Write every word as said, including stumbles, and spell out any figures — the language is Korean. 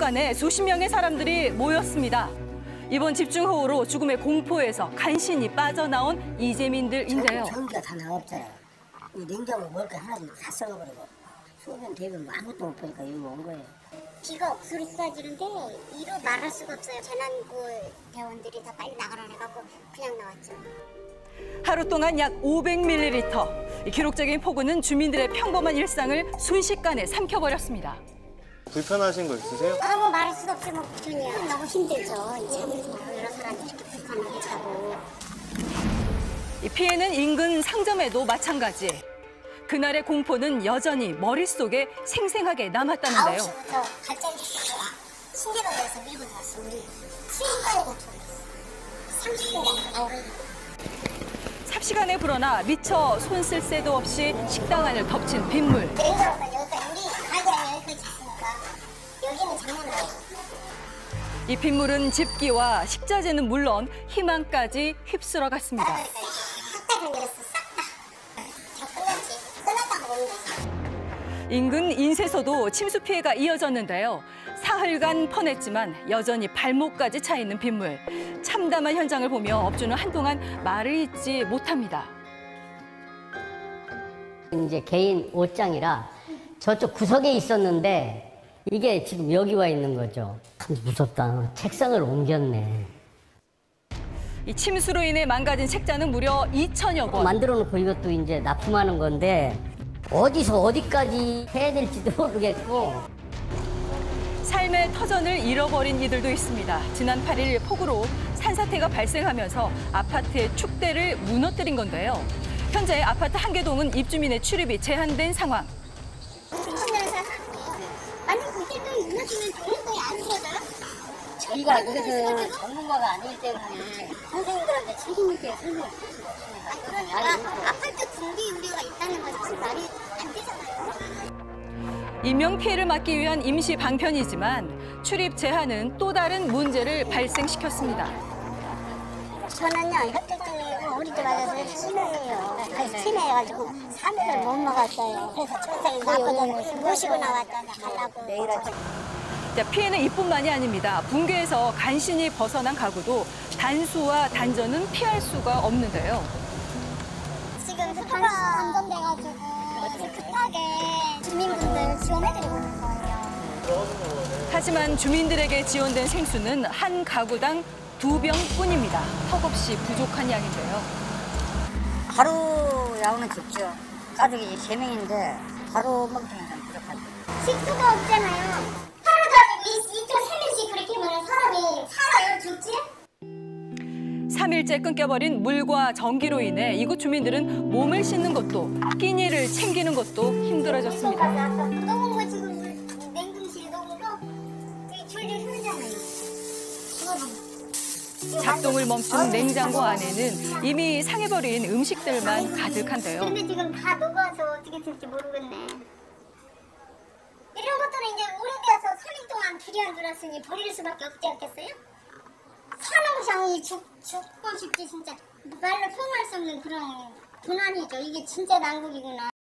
순식간에 수십 명의 사람들이 모였습니다. 이번 집중호우로 죽음의 공포에서 간신히 빠져나온 이재민들인데요. 전기가 다 나갔잖아요. 냉장고 먹을 거 하나도 다 썩어버리고 소변 대변 아무것도 못 보니까 여기 온 거예요. 비가 억수로 쏟아지는데 이로 말할 수가 없어요. 재난구 대원들이 다 빨리 나가라 해갖고 그냥 나왔죠. 하루 동안 약 오백 밀리리터. 기록적인 폭우는 주민들의 평범한 일상을 순식간에 삼켜버렸습니다. 불편하신 거 있으세요? 아, 뭐 말할 수가 없지 뭐 불편이야. 너무 힘들죠. 참 여러 사람이 이렇게 불편하게 자고. 이 피해는 인근 상점에도 마찬가지. 그날의 공포는 여전히 머릿속에 생생하게 남았다는데요. 아홉 시부터 발전기 신대방에서 밀고 나왔어. 우리 수인가에 고통했어. 삼십 분간. 삽시간에 불어나 미처 손 쓸 새도 없이 식당 안을 덮친 빗물. 냉장고가 여기까지 우리 가게는 여기까지 있으니까 여기는 장난 아니에요. 이 빗물은 집기와 식자재는 물론 희망까지 휩쓸어 갔습니다. 싹다 변했어. 싹 다. 다 끝났지. 끝났다고 보면 되지. 인근 인쇄소도 침수 피해가 이어졌는데요. 사흘간 퍼냈지만 여전히 발목까지 차 있는 빗물. 참담한 현장을 보며 업주는 한동안 말을 잇지 못합니다. 이제 개인 옷장이라 저쪽 구석에 있었는데 이게 지금 여기 와 있는 거죠. 참 무섭다. 책상을 옮겼네. 이 침수로 인해 망가진 책자는 무려 이천여 권. 만들어 놓고 이것도 이제 납품하는 건데 어디서 어디까지 해야 될지도 모르겠고. 삶의 터전을 잃어버린 이들도 있습니다. 지난 팔 일 폭우로 산사태가 발생하면서 아파트의 축대를 무너뜨린 건데요. 현재 아파트 한 개 동은 입주민의 출입이 제한된 상황. 만약 그때 또 무너지면 좋은 거에 안 들어져요? 저희가 그것은 전문가가 아니기 때문에 선생님들한테 책임 있게 설명을 그러니까 아파트 붕괴 우려가 있다는 건 사실 말이 안 되잖아요. 인명 피해를 막기 위한 임시 방편이지만 출입 제한은 또 다른 문제를 발생시켰습니다. 저는요, 혈액증이고 우리 집 아저씨 치매예요. 치매해가지고 삼 일을 못 먹었어요. 그래서 천사에 나거든 모시고 나왔잖아, 가려고. 내일 아침 자, 피해는 이뿐만이 아닙니다. 붕괴에서 간신히 벗어난 가구도 단수와 단전은 피할 수가 없는데요. 지금 수가 감전돼가지고 급하게 주민분들 지원해드리고 있는 거예요. 하지만 주민들에게 지원된 생수는 한 가구당 두 병뿐입니다. 턱없이 부족한 양인데요. 하루 야오는 춥죠. 가족이 세 명인데 하루 먹기는 좀 부족하죠. 식수가 없잖아요. 하루도 아니고 이틀, 세 명씩 그렇게 보면 사람이 살아요, 죽지? 삼 일째 끊겨버린 물과 전기로 인해 이곳 주민들은 몸을 씻는 것도 끼니를 챙기는 것도 힘들어졌습니다. 녹은 거 지금 물, 냉동실에 녹은 거 되게 줄줄 흐르잖아요. 작동을 멈춘 냉장고 안에는 이미 상해버린 음식들만 가득한데요. 근데 지금 다 녹아서 어떻게 될지 모르겠네. 이런 것들은 이제 오래돼서 삼 일 동안 불이 안 들어왔으니 버릴 수밖에 없지 않겠어요? 사는 것이 아니 죽, 죽고 싶지 진짜 말로 표현할 수 없는 그런 고난이죠. 이게 진짜 난국이구나.